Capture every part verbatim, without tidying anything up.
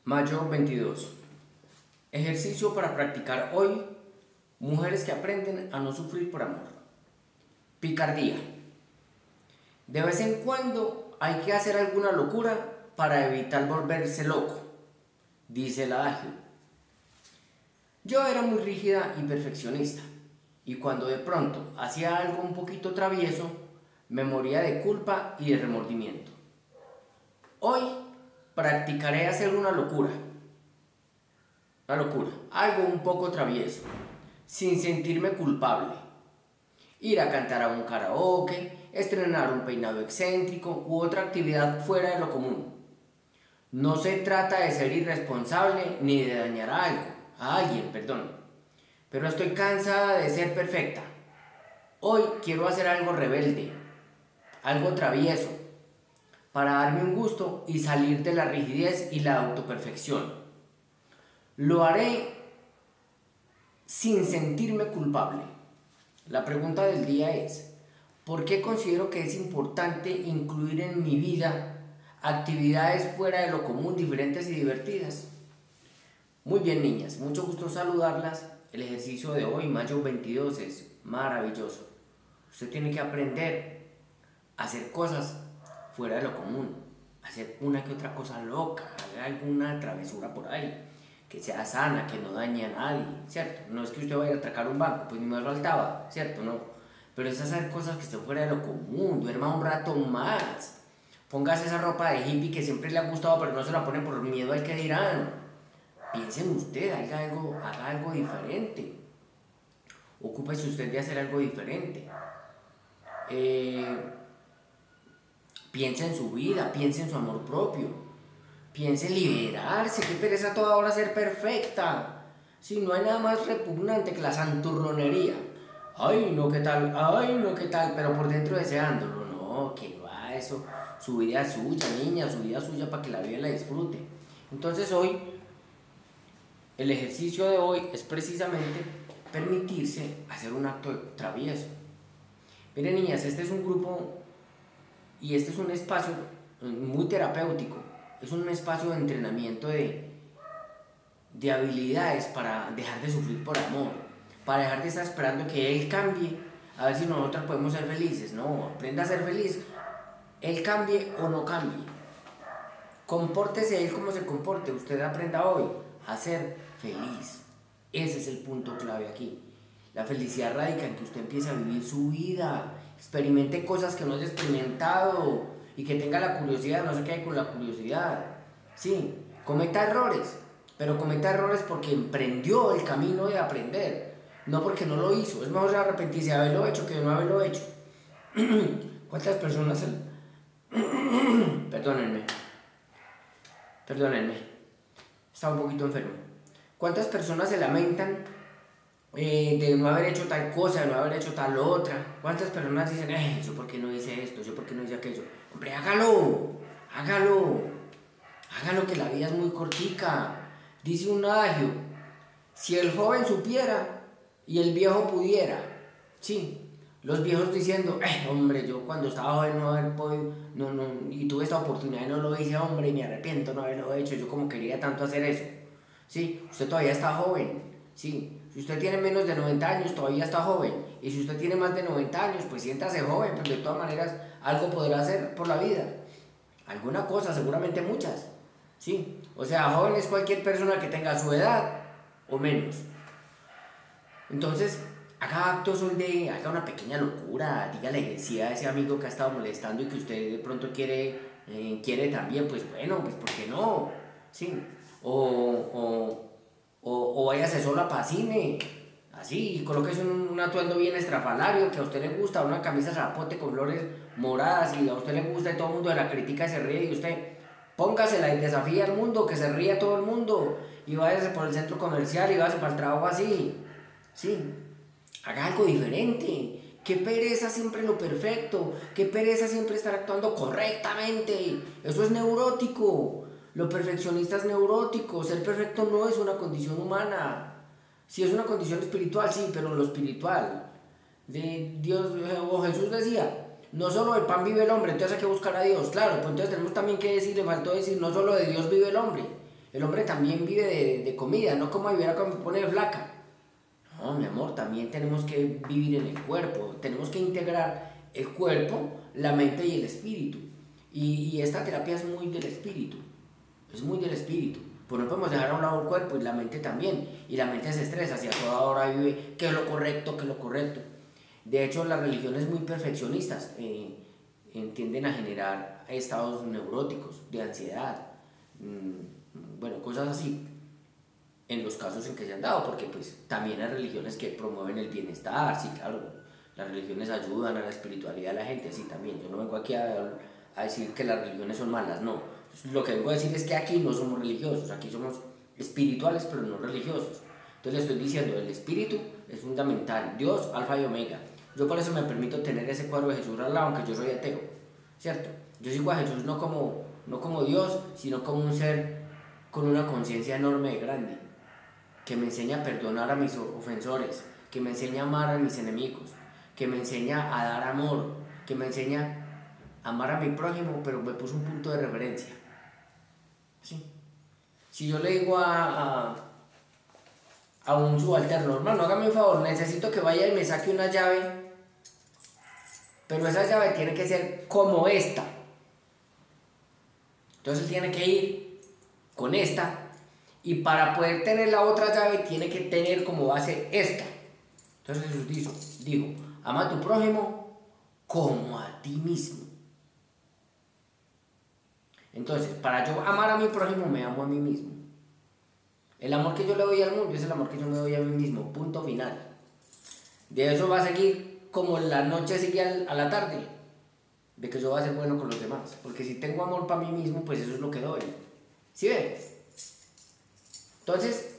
Mayo veintidós. Ejercicio para practicar hoy. Mujeres que aprenden a no sufrir por amor. Picardía. De vez en cuando hay que hacer alguna locura para evitar volverse loco, dice el adagio. Yo era muy rígida y perfeccionista, y cuando de pronto hacía algo un poquito travieso, me moría de culpa y de remordimiento. Hoy practicaré hacer una locura, una locura, algo un poco travieso, sin sentirme culpable. Ir a cantar a un karaoke, estrenar un peinado excéntrico u otra actividad fuera de lo común. No se trata de ser irresponsable ni de dañar a algo, a alguien, perdón. Pero estoy cansada de ser perfecta. Hoy quiero hacer algo rebelde, algo travieso, para darme un gusto y salir de la rigidez y la autoperfección. Lo haré sin sentirme culpable. La pregunta del día es: ¿por qué considero que es importante incluir en mi vida actividades fuera de lo común, diferentes y divertidas? Muy bien, niñas, mucho gusto saludarlas. El ejercicio de hoy, mayo veintidós, es maravilloso. Usted tiene que aprender a hacer cosas fuera de lo común, hacer una que otra cosa loca, hacer alguna travesura por ahí, que sea sana, que no dañe a nadie, ¿cierto? No es que usted vaya a atracar un banco, pues ni me faltaba, ¿cierto? No, pero es hacer cosas que estén fuera de lo común. Duerma un rato más, póngase esa ropa de hippie que siempre le ha gustado, pero no se la pone por miedo al que dirán. Piense en usted, haga algo, haga algo diferente, ocúpese usted de hacer algo diferente. Eh, piense en su vida, piense en su amor propio, piense en liberarse. Qué pereza toda hora ser perfecta. Si no hay nada más repugnante que la santurronería. Ay, no, qué tal, ay, no, qué tal, pero por dentro deseándolo. No, que va eso. Su vida es suya, niña, su vida es suya para que la vida la disfrute. Entonces hoy, el ejercicio de hoy es precisamente permitirse hacer un acto travieso. Miren, niñas, este es un grupo y este es un espacio muy terapéutico. Es un espacio de entrenamiento de, de habilidades para dejar de sufrir por amor, para dejar de estar esperando que él cambie, a ver si nosotras podemos ser felices. No, aprenda a ser feliz. Él cambie o no cambie. Compórtese él como se comporte. Usted aprenda hoy a ser feliz. Ese es el punto clave aquí. La felicidad radica en que usted empiece a vivir su vida, experimente cosas que no haya experimentado y que tenga la curiosidad, no se quede con la curiosidad. Sí, cometa errores, pero cometa errores porque emprendió el camino de aprender, no porque no lo hizo. Es mejor arrepentirse de haberlo hecho que de no haberlo hecho. ¿Cuántas personas? Perdónenme, perdónenme, estaba un poquito enfermo. ¿Cuántas personas se lamentan eh, de no haber hecho tal cosa, de no haber hecho tal otra? ¿Cuántas personas dicen, eh, yo por qué no hice esto, yo por qué no hice aquello? Hombre, hágalo, hágalo, hágalo, que la vida es muy cortica. Dice un adagio: si el joven supiera y el viejo pudiera. Sí, los viejos diciendo, eh, hombre, yo cuando estaba joven no haber podido, no, no, y tuve esta oportunidad y no lo hice, hombre, y me arrepiento no haberlo hecho, yo como quería tanto hacer eso. Sí, usted todavía está joven. Sí, si usted tiene menos de noventa años, todavía está joven. Y si usted tiene más de noventa años, pues siéntase joven, pero de todas maneras algo podrá hacer por la vida. Alguna cosa, seguramente muchas. Sí, o sea, joven es cualquier persona que tenga su edad o menos. Entonces, haga actos hoy de, haga una pequeña locura, dígale que sí a ese amigo que ha estado molestando y que usted de pronto quiere, eh, quiere también, pues bueno, pues ¿por qué no? Sí. O, o, o, o váyase sola para cine, así, y colóquese un, un atuendo bien estrafalario que a usted le gusta, una camisa zapote con flores moradas y a usted le gusta y todo el mundo de la crítica y se ríe, y usted póngasela y desafía al mundo, que se ríe todo el mundo, y váyase por el centro comercial y váyase para el trabajo así, sí, haga algo diferente. Qué pereza siempre lo perfecto, qué pereza siempre estar actuando correctamente, eso es neurótico. Lo perfeccionista es neurótico. Ser perfecto no es una condición humana. Sí es una condición espiritual, sí, pero lo espiritual. De Dios, o Jesús decía, no solo del pan vive el hombre, entonces hay que buscar a Dios. Claro, pues entonces tenemos también que decir, le faltó decir, no solo de Dios vive el hombre. El hombre también vive de, de comida, no como viviera cuando me pone flaca. No, mi amor, también tenemos que vivir en el cuerpo, tenemos que integrar el cuerpo, la mente y el espíritu. Y, y esta terapia es muy del espíritu, es muy del espíritu. Pues no podemos dejar a un lado el cuerpo y la mente también. Y la mente se estresa, hacia toda hora vive qué es lo correcto, qué es lo correcto. De hecho, las religiones muy perfeccionistas eh, tienden a generar estados neuróticos, de ansiedad, mmm, bueno, cosas así, en los casos en que se han dado, porque pues también hay religiones que promueven el bienestar, sí, claro, las religiones ayudan a la espiritualidad de la gente, sí, también. Yo no vengo aquí a, a decir que las religiones son malas, no. Lo que vengo a decir es que aquí no somos religiosos, aquí somos espirituales pero no religiosos. Entonces le estoy diciendo, el espíritu es fundamental, Dios, alfa y omega. Yo por eso me permito tener ese cuadro de Jesús al lado, aunque yo soy ateo, ¿cierto? Yo sigo a Jesús no como, no como Dios, sino como un ser con una conciencia enorme y grande, que me enseña a perdonar a mis ofensores, que me enseña a amar a mis enemigos, que me enseña a dar amor, que me enseña a amar a mi prójimo, pero me puso un punto de referencia. ¿Sí? Si yo le digo a, a, a un subalterno, hermano, hágame un favor, necesito que vaya y me saque una llave, pero esa llave tiene que ser como esta. Entonces tiene que ir con esta, y para poder tener la otra llave tiene que tener como base esta. Entonces Jesús dijo, dijo, ama a tu prójimo como a ti mismo. Entonces, para yo amar a mi prójimo, me amo a mí mismo. El amor que yo le doy al mundo es el amor que yo me doy a mí mismo, punto final. De eso va a seguir como la noche sigue a la tarde, de que yo voy a ser bueno con los demás. Porque si tengo amor para mí mismo, pues eso es lo que doy. ¿Sí ves? Entonces,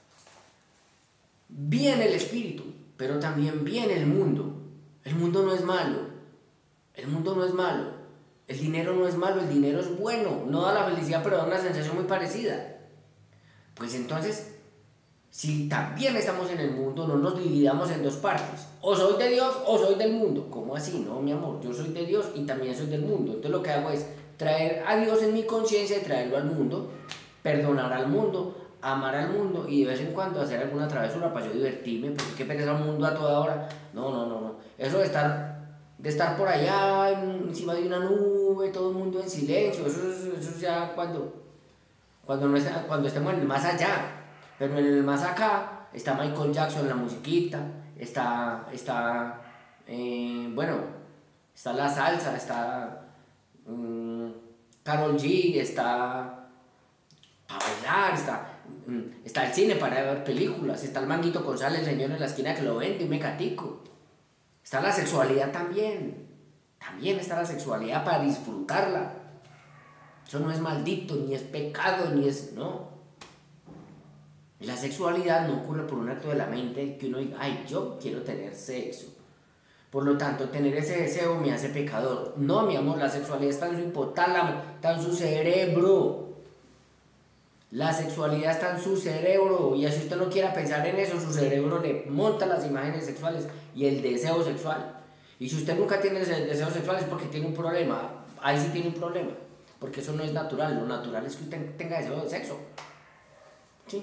viene el espíritu, pero también viene el mundo. El mundo no es malo. El mundo no es malo. El dinero no es malo, el dinero es bueno. No da la felicidad, pero da una sensación muy parecida. Pues entonces, si también estamos en el mundo, no nos dividamos en dos partes. O soy de Dios o soy del mundo. ¿Cómo así? No, mi amor, yo soy de Dios y también soy del mundo. Entonces lo que hago es traer a Dios en mi conciencia y traerlo al mundo, perdonar al mundo, amar al mundo y de vez en cuando hacer alguna travesura para yo divertirme, porque qué pereza un mundo a toda hora. No, no, no, no. Eso de estar, de estar por allá encima de una nube, todo el mundo en silencio, eso, eso, eso ya cuando, cuando, no está, cuando estemos en el más allá. Pero en el más acá está Michael Jackson, la musiquita, está, está eh, bueno, está la salsa, está um, Karol G, está para bailar, está, um, está el cine para ver películas, está el manguito con sal, el señor en la esquina que lo vende, un mecatico. Está la sexualidad también, también está la sexualidad para disfrutarla. Eso no es maldito, ni es pecado, ni es, no. La sexualidad no ocurre por un acto de la mente que uno diga, ay, yo quiero tener sexo. Por lo tanto, tener ese deseo me hace pecador. No, mi amor, la sexualidad está en su hipotálamo, está en su cerebro. La sexualidad está en su cerebro. Y así usted no quiera pensar en eso, su cerebro le monta las imágenes sexuales y el deseo sexual. Y si usted nunca tiene deseo sexual es porque tiene un problema. Ahí sí tiene un problema. Porque eso no es natural. Lo natural es que usted tenga deseo de sexo. ¿Sí?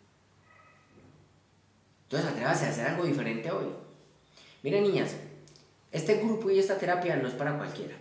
Entonces atrévase a hacer algo diferente hoy. Miren, niñas, este grupo y esta terapia no es para cualquiera.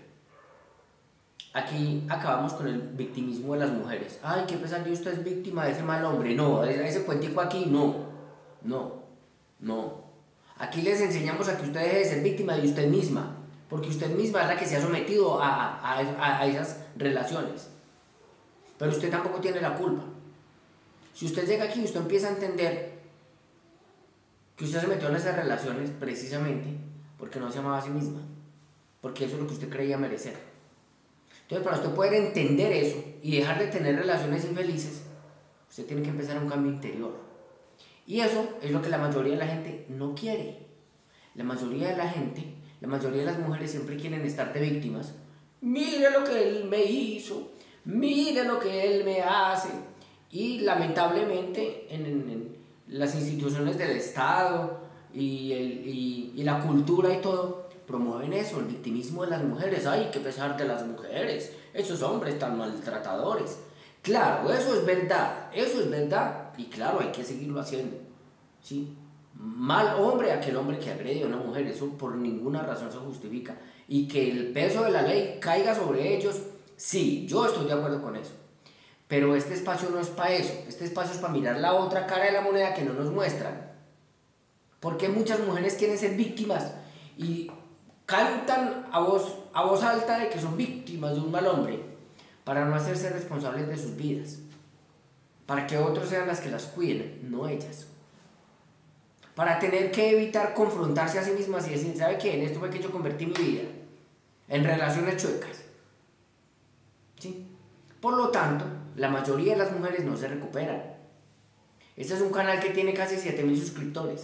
Aquí acabamos con el victimismo de las mujeres. Ay, qué pesar, usted es víctima de ese mal hombre. No, ese cuentico aquí, no. No, no. Aquí les enseñamos a que usted deje de ser víctima de usted misma. Porque usted misma es la que se ha sometido a, a, a, a esas relaciones. Pero usted tampoco tiene la culpa. Si usted llega aquí, usted empieza a entender que usted se metió en esas relaciones precisamente porque no se amaba a sí misma, porque eso es lo que usted creía merecer. Entonces, para usted poder entender eso y dejar de tener relaciones infelices, usted tiene que empezar un cambio interior. Y eso es lo que la mayoría de la gente no quiere. La mayoría de la gente, la mayoría de las mujeres siempre quieren estar de víctimas. Mire lo que él me hizo, mire lo que él me hace. Y lamentablemente en, en, en las instituciones del Estado y, el, y, y la cultura y todo promueven eso, el victimismo de las mujeres. Ay, qué pesar de las mujeres, esos hombres tan maltratadores. Claro, eso es verdad, eso es verdad, y claro, hay que seguirlo haciendo, ¿sí? Mal hombre aquel hombre que agrede a una mujer, eso por ninguna razón se justifica. Y que el peso de la ley caiga sobre ellos, sí, yo estoy de acuerdo con eso. Pero este espacio no es para eso, este espacio es para mirar la otra cara de la moneda que no nos muestran. Porque muchas mujeres quieren ser víctimas y cantan a voz, a voz alta de que son víctimas de un mal hombre para no hacerse responsables de sus vidas, para que otros sean las que las cuiden, no ellas. Para tener que evitar confrontarse a sí mismas y decir, ¿sabe qué? En esto fue que yo convertí mi vida, en relaciones chuecas. ¿Sí? Por lo tanto, la mayoría de las mujeres no se recuperan. Este es un canal que tiene casi siete mil suscriptores.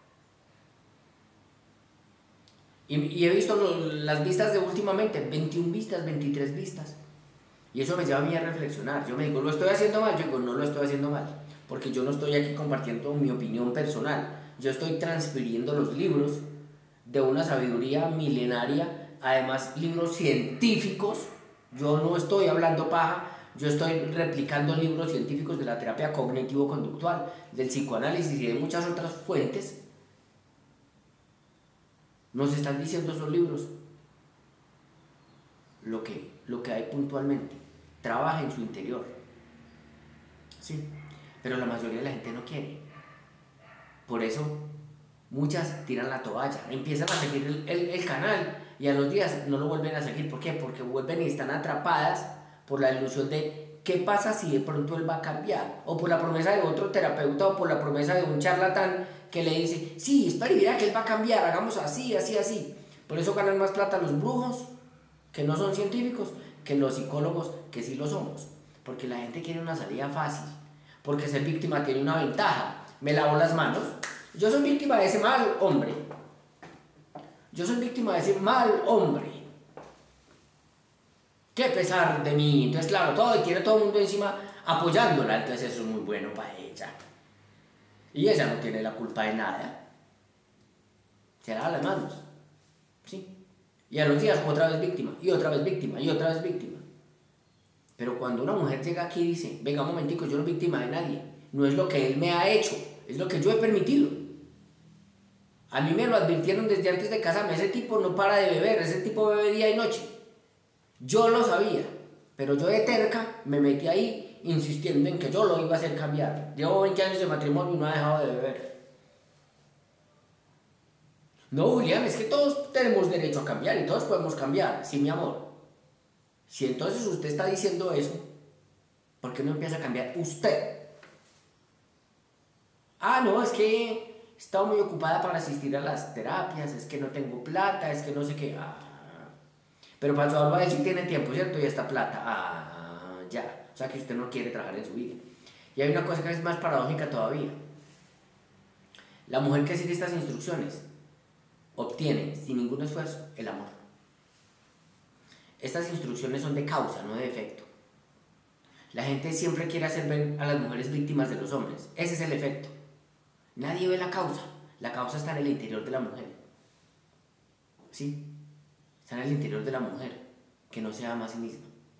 Y, y he visto lo, las vistas de últimamente, veintiuna vistas, veintitrés vistas. Y eso me lleva a mí a reflexionar. Yo me digo, ¿lo estoy haciendo mal? Yo digo, no lo estoy haciendo mal. Porque yo no estoy aquí compartiendo mi opinión personal. Yo estoy transfiriendo los libros de una sabiduría milenaria, además libros científicos. Yo no estoy hablando paja, yo estoy replicando libros científicos de la terapia cognitivo-conductual, del psicoanálisis y de muchas otras fuentes. Nos están diciendo esos libros lo que, lo que hay puntualmente. Trabaja en su interior. Sí, pero la mayoría de la gente no quiere. Por eso muchas tiran la toalla, empiezan a seguir el, el, el canal y a los días no lo vuelven a seguir. ¿Por qué? Porque vuelven y están atrapadas por la ilusión de qué pasa si de pronto él va a cambiar, o por la promesa de otro terapeuta, o por la promesa de un charlatán que le dice, sí, espera y verá que él va a cambiar, hagamos así, así, así. Por eso ganan más plata los brujos, que no son científicos, que los psicólogos, que sí lo somos. Porque la gente quiere una salida fácil, porque ser víctima tiene una ventaja. Me lavo las manos, yo soy víctima de ese mal hombre, yo soy víctima de ese mal hombre, qué pesar de mí. Entonces claro, todo, tiene todo el mundo encima apoyándola, entonces eso es muy bueno para ella, y ella no tiene la culpa de nada, se lava las manos, ¿sí? Y a los días otra vez víctima, y otra vez víctima, y otra vez víctima. Pero cuando una mujer llega aquí y dice, venga un momentico, yo no soy víctima de nadie, no es lo que él me ha hecho, es lo que yo he permitido. A mí me lo advirtieron desde antes de casarme, ese tipo no para de beber, ese tipo bebe día y noche. Yo lo sabía, pero yo de terca me metí ahí insistiendo en que yo lo iba a hacer cambiar. Llevo veinte años de matrimonio y no ha dejado de beber. No, Julián, es que todos tenemos derecho a cambiar y todos podemos cambiar, sí, mi amor. Si entonces usted está diciendo eso, ¿por qué no empieza a cambiar usted? Ah, no, es que he estado muy ocupada para asistir a las terapias, es que no tengo plata, es que no sé qué. Ah, pero para eso va a decir tiene tiempo, ¿cierto? Y esta plata. Ah, ya. O sea que usted no quiere trabajar en su vida. Y hay una cosa que es más paradójica todavía. La mujer que sigue estas instrucciones obtiene, sin ningún esfuerzo, el amor. Estas instrucciones son de causa, no de efecto. La gente siempre quiere hacer ver a las mujeres víctimas de los hombres. Ese es el efecto. Nadie ve la causa. La causa está en el interior de la mujer. ¿Sí? Está en el interior de la mujer, que no se ama a sí misma,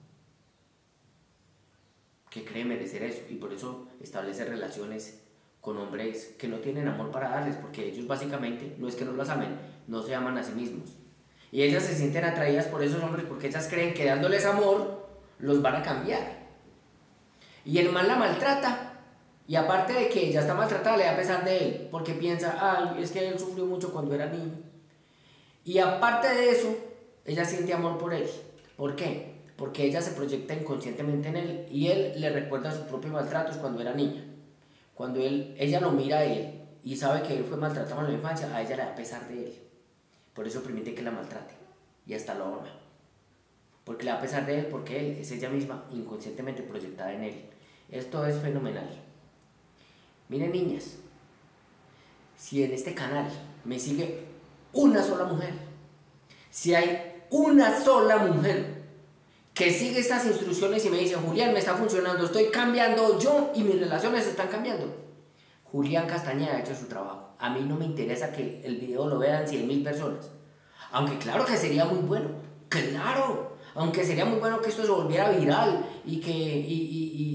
que cree merecer eso, y por eso establece relaciones con hombres que no tienen amor para darles, porque ellos básicamente, no es que no las amen, no se aman a sí mismos. Y ellas se sienten atraídas por esos hombres porque ellas creen que dándoles amor los van a cambiar. Y el man la maltrata. Y aparte de que ella está maltratada, le da pesar de él, porque piensa, ay, es que él sufrió mucho cuando era niño. Y aparte de eso, ella siente amor por él. ¿Por qué? Porque ella se proyecta inconscientemente en él y él le recuerda sus propios maltratos cuando era niña. Cuando él, ella lo mira a él y sabe que él fue maltratado en la infancia, a ella le da pesar de él. Por eso permite que la maltrate y hasta lo ama. Porque le da pesar de él, porque él es ella misma inconscientemente proyectada en él. Esto es fenomenal. Miren, niñas, si en este canal me sigue una sola mujer, si hay una sola mujer que sigue estas instrucciones y me dice, Julián, me está funcionando, estoy cambiando yo y mis relaciones están cambiando, Julián Castañeda ha hecho su trabajo. A mí no me interesa que el video lo vean cien mil personas, aunque claro que sería muy bueno, claro, aunque sería muy bueno que esto se volviera viral y que, y, y,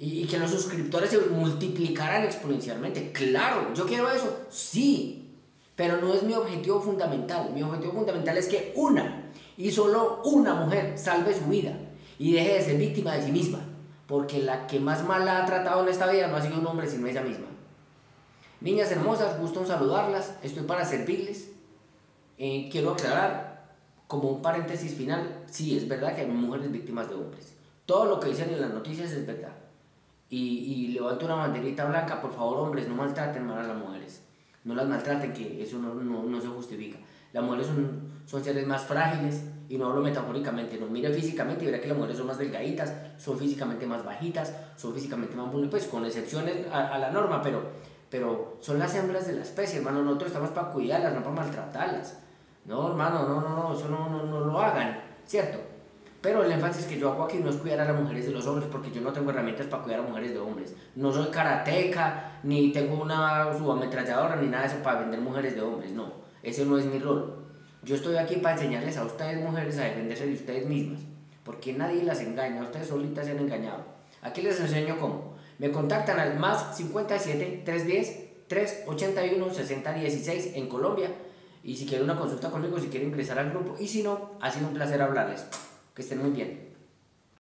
y, y que los suscriptores se multiplicaran exponencialmente. Claro, yo quiero eso, sí, pero no es mi objetivo fundamental. Mi objetivo fundamental es que una y solo una mujer salve su vida y deje de ser víctima de sí misma, porque la que más mal la ha tratado en esta vida no ha sido un hombre sino ella misma. Niñas hermosas, gusto en saludarlas, estoy para servirles. Eh, quiero aclarar, como un paréntesis final, sí, es verdad que hay mujeres víctimas de hombres. Todo lo que dicen en las noticias es verdad. Y, y levanto una banderita blanca, por favor, hombres, no maltraten más a las mujeres. No las maltraten, que eso no, no, no se justifica. Las mujeres son, son seres más frágiles, y no hablo metafóricamente, no mire físicamente y verá que las mujeres son más delgaditas, son físicamente más bajitas, son físicamente más vulnerables, pues con excepciones a, a la norma, pero, pero son las hembras de la especie, hermano. Nosotros estamos para cuidarlas, no para maltratarlas. No, hermano, no, no, no, eso no, no, no lo hagan, ¿cierto? Pero el énfasis que yo hago aquí no es cuidar a las mujeres de los hombres, porque yo no tengo herramientas para cuidar a mujeres de hombres. No soy karateca, ni tengo una subametralladora, ni nada de eso para vender mujeres de hombres, no. Ese no es mi rol. Yo estoy aquí para enseñarles a ustedes, mujeres, a defenderse de ustedes mismas, porque nadie las engaña, ustedes solitas se han engañado. Aquí les enseño cómo. Me contactan al más cincuenta y siete, trescientos diez, trescientos ochenta y uno, sesenta dieciséis en Colombia. Y si quieren una consulta conmigo, si quieren ingresar al grupo. Y si no, ha sido un placer hablarles. Que estén muy bien.